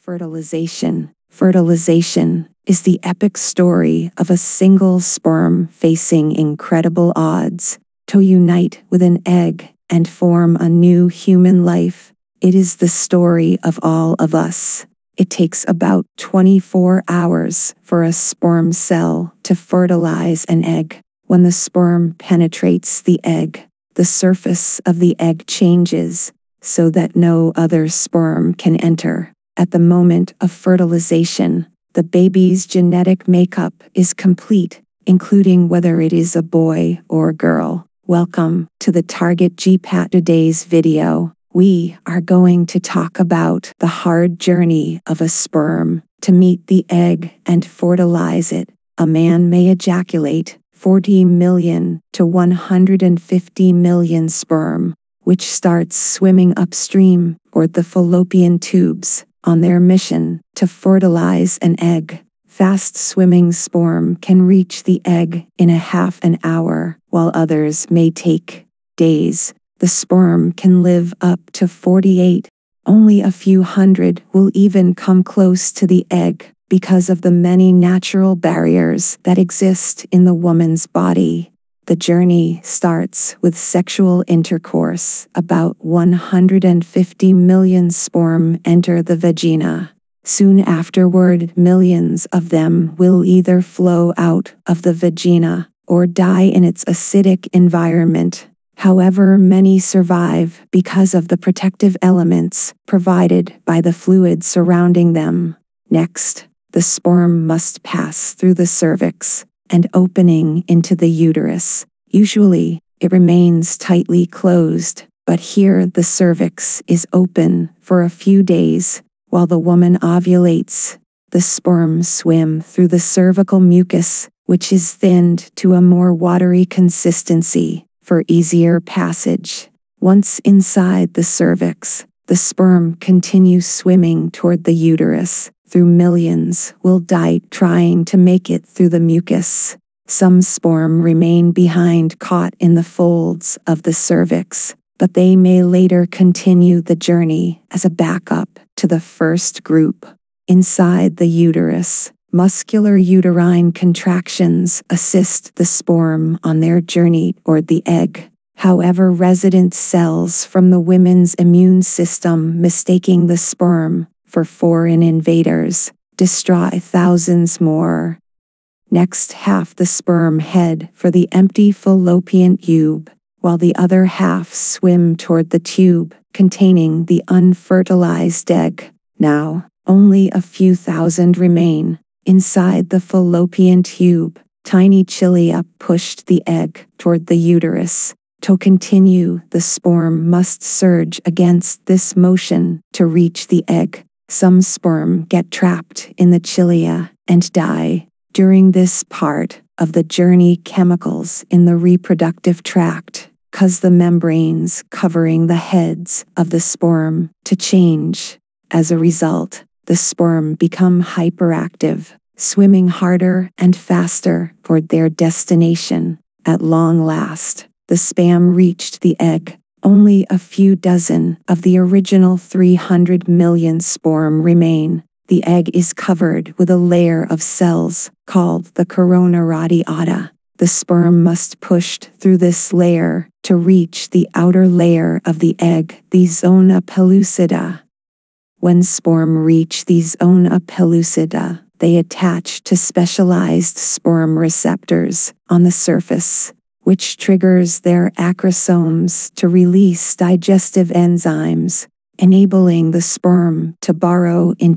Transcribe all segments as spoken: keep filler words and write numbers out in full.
Fertilization. Fertilization is the epic story of a single sperm facing incredible odds to unite with an egg and form a new human life. It is the story of all of us. It takes about twenty-four hours for a sperm cell to fertilize an egg. When the sperm penetrates the egg, the surface of the egg changes so that no other sperm can enter. At the moment of fertilization, the baby's genetic makeup is complete, including whether it is a boy or girl. Welcome to the Target Gpat. Today's video, we are going to talk about the hard journey of a sperm to meet the egg and fertilize it. A man may ejaculate forty million to one hundred fifty million sperm, which starts swimming upstream toward the fallopian tubes on their mission to fertilize an egg. Fast-swimming sperm can reach the egg in a half an hour, while others may take days. The sperm can live up to forty-eight. Only a few hundred will even come close to the egg because of the many natural barriers that exist in the woman's body. The journey starts with sexual intercourse. About one hundred fifty million sperm enter the vagina. Soon afterward, millions of them will either flow out of the vagina or die in its acidic environment. However, many survive because of the protective elements provided by the fluid surrounding them. Next, the sperm must pass through the cervix and opening into the uterus. Usually, it remains tightly closed, but here the cervix is open for a few days while the woman ovulates. The sperm swim through the cervical mucus, which is thinned to a more watery consistency for easier passage. Once inside the cervix, the sperm continues swimming toward the uterus. Through millions will die trying to make it through the mucus. Some sperm remain behind caught in the folds of the cervix, but they may later continue the journey as a backup to the first group. Inside the uterus, muscular uterine contractions assist the sperm on their journey toward the egg. However, resident cells from the women's immune system mistaking the sperm for foreign invaders destroy thousands more. Next, half the sperm head for the empty fallopian tube, while the other half swim toward the tube containing the unfertilized egg. Now, only a few thousand remain. Inside the fallopian tube, tiny cilia pushed the egg toward the uterus. To continue, the sperm must surge against this motion to reach the egg. Some sperm get trapped in the cilia and die. During this part of the journey, chemicals in the reproductive tract cause the membranes covering the heads of the sperm to change. As a result, the sperm become hyperactive, swimming harder and faster toward their destination. At long last, the sperm reached the egg. Only a few dozen of the original three hundred million sperm remain. The egg is covered with a layer of cells called the corona radiata. The sperm must push through this layer to reach the outer layer of the egg, the Zona Paluca. When sperm reach the Zona Paluca, they attach to specialized sperm receptors on the surface, which triggers their acrosomes to release digestive enzymes, enabling the sperm to burrow into.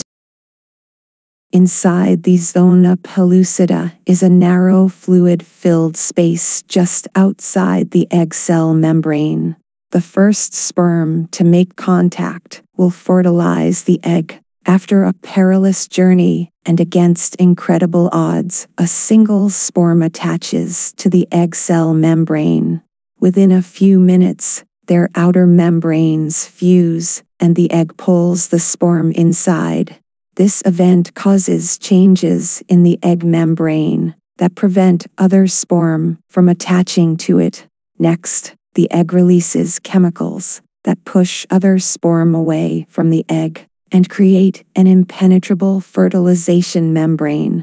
Inside the Zona Paluca is a narrow fluid-filled space just outside the egg cell membrane. The first sperm to make contact will fertilize the egg. After a perilous journey and against incredible odds, a single sperm attaches to the egg cell membrane. Within a few minutes, their outer membranes fuse, and the egg pulls the sperm inside. This event causes changes in the egg membrane that prevent other sperm from attaching to it. Next, the egg releases chemicals that push other sperm away from the egg and create an impenetrable fertilization membrane.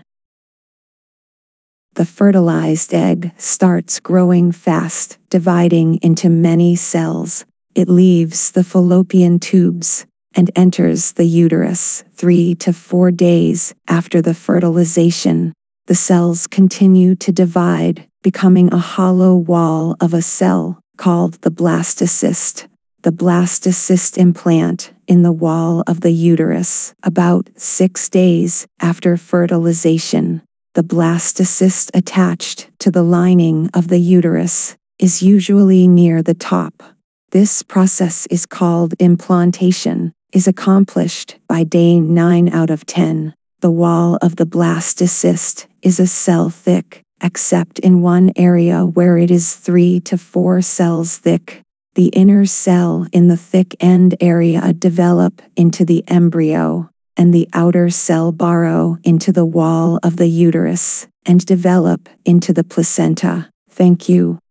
The fertilized egg starts growing fast, dividing into many cells. It leaves the fallopian tubes and enters the uterus three to four days after the fertilization. The cells continue to divide, becoming a hollow wall of a cell called the blastocyst. The blastocyst implant in the wall of the uterus about six days after fertilization. The blastocyst attached to the lining of the uterus is usually near the top. This process is called implantation, is accomplished by day nine out of ten. The wall of the blastocyst is a cell thick, except in one area where it is three to four cells thick. The inner cell in the thick end area develop into the embryo, and the outer cell burrow into the wall of the uterus and develop into the placenta. Thank you.